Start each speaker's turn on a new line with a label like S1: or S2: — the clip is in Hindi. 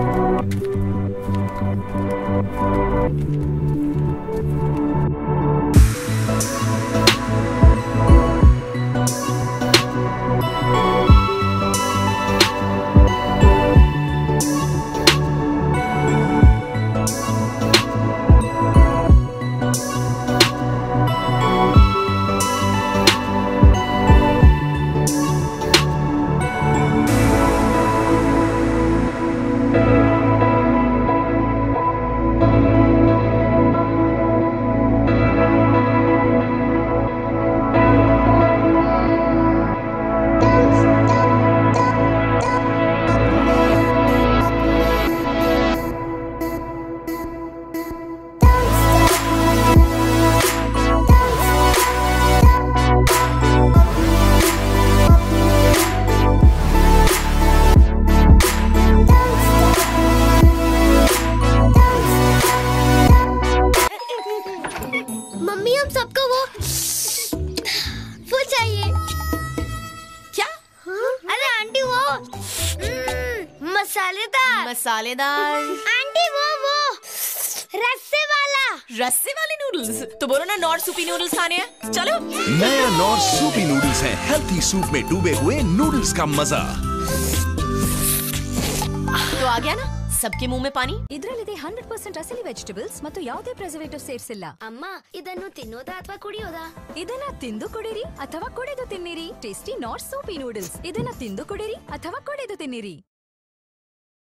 S1: मम्मी हम सबको वो चाहिए।
S2: क्या?
S1: अरे आंटी वो मसालेदार।
S2: मसालेदार?
S1: आंटी वो रस्से वाला।
S2: रस्से वाले नूडल्स? तो बोलो ना नॉर सूपी नूडल्स खाने हैं। चलो।
S3: नया नॉर सूपी नूडल्स है हेल्थी सूप में डूबे हुए नूडल्स का मजा।
S2: तो आ गया ना सबके मुंह में पानी।
S4: ಇದರಲ್ಲಿದೆ 100% ಅಸಲಿ ವೆಜಿಟೇಬಲ್ಸ್ ಮತ್ತು ಯಾವುದೇ ಪ್ರಿಸರ್ವೇಟಿವ್ ಸೇರಿಸಿಲ್ಲ.
S1: ಅಮ್ಮ ಇದನ್ನು ತಿನ್ನೋದಾ ಅಥವಾ ಕುಡಿಯೋದಾ?
S4: ಇದನ್ನ ತಿಂದು ಕುಡಿರಿ ಅಥವಾ ಕುಡಿದು ತಿನ್ನಿರಿ. Tasty Knorr soupy noodles. ಇದನ್ನ ತಿಂದು ಕುಡಿರಿ ಅಥವಾ ಕುಡಿದು ತಿನ್ನಿರಿ.